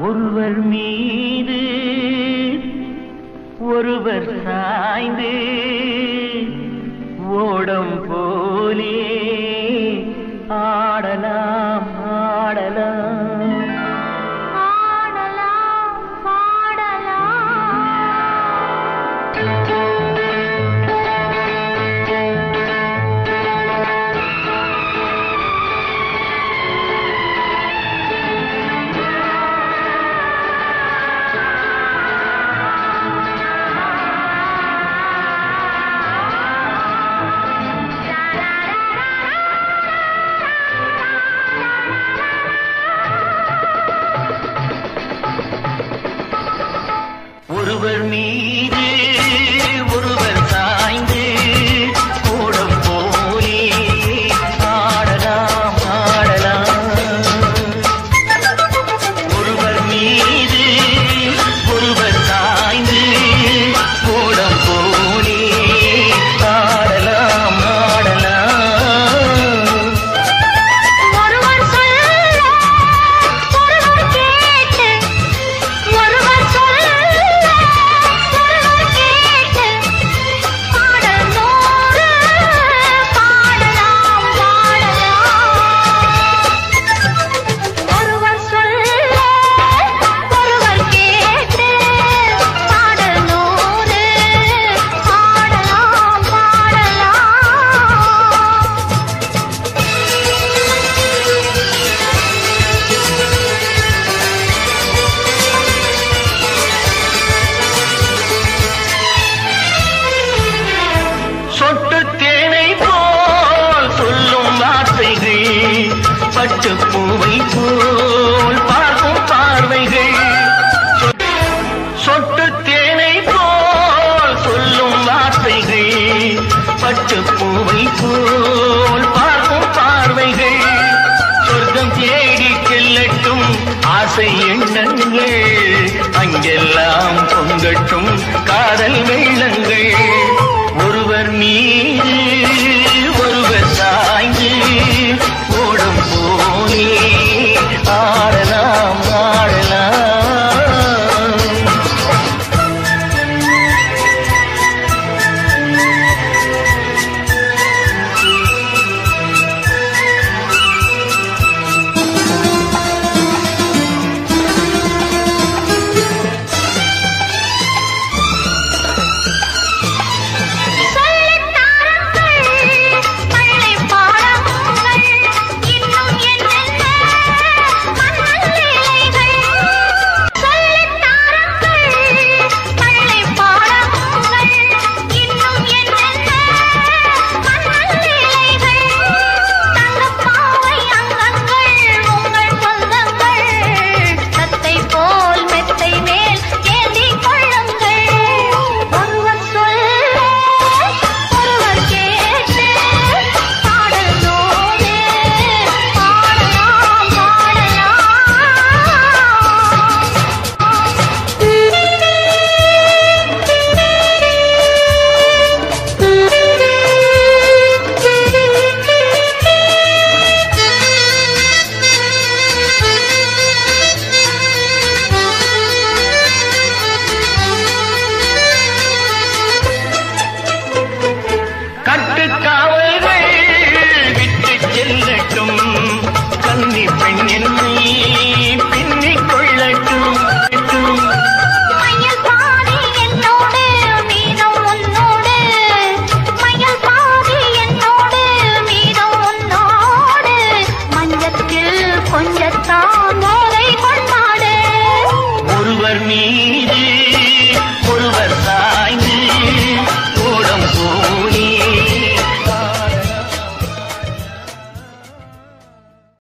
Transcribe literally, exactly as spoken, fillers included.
ஒருவர் மீது ஒருவர் சாய்ந்து ஓடம் போலே ஆடலாம் ஆடலாம் ஆடலாம் பாடலாம். ஒருவர் மீது ஒருவர் சாய்ந்து ஓடம் போலே ஆடலாம் ஆடலாம். ஒருவர் மீது ஒருவர் சாய்ந்து ஓடம் போலே ஆடலாம் ஆடலாம். ஒருவர் சொல்ல ஒருவர் கேட்டு ஒருவர் சொல்ல ஒருவர் கேட்டு பாடல் நூறு பாடலாம் பாடலாம். ஒருவர் சொல்ல ஒருவர் கேட்டு பாடல் நூறு பாடலாம் சொட்டு தேனை போல் சொல்லும் வார்த்தைகள் பட்டு பூவை போல் பார்க்கும் பார்வைகள். சொட்டு தேனை போல் சொல்லும் வார்த்தைகள் பட்டு பூவை போல் பார்க்கும் பார்வைகள். சொர்க்கம் தேடி செல்லட்டும் ஆசை எண்ணங்கள் அங்கெல்லாம் பொங்கட்டும் காதல் வெள்ளங்கள். ஒருவர் மீது ஒருவர் சாய்ந்து ஓடும் போலே ஆடலாம் ஆடலாம். சொல்லித் தாருங்கள் பள்ளி பாடங்கள் இன்னும் என்னென்ன மன்னல் லீலைகள். சொல்லித் தாருங்கள் பள்ளி பாடங்கள் இன்னும் என்னென்ன மன்னல் லீலைகள். தங்கப்பாவை அங்கங்கள் உங்கள் சொந்தங்கள் தத்தை போல் மெத்தை மேல் ஏந்திக் கொள்ளுங்கள். ஒருவர் சொல்ல ஒருவர் கேட்டு பாடல் நூறு பாடலாம் கட்டுக்காவல்கள் விட்டு செல்லட்டும் கன்னி பெண் என்னை பின்னிக் கொள்ளட்டும். மயில் பாதி என்னோடு மீதம் உன்னோடு மயில் பாதி என்னோடு மீதம் உன்னோடு மஞ்சத்தில் கொஞ்சத்தான் மோதை கொண்டாடு. ஒருவர் மீது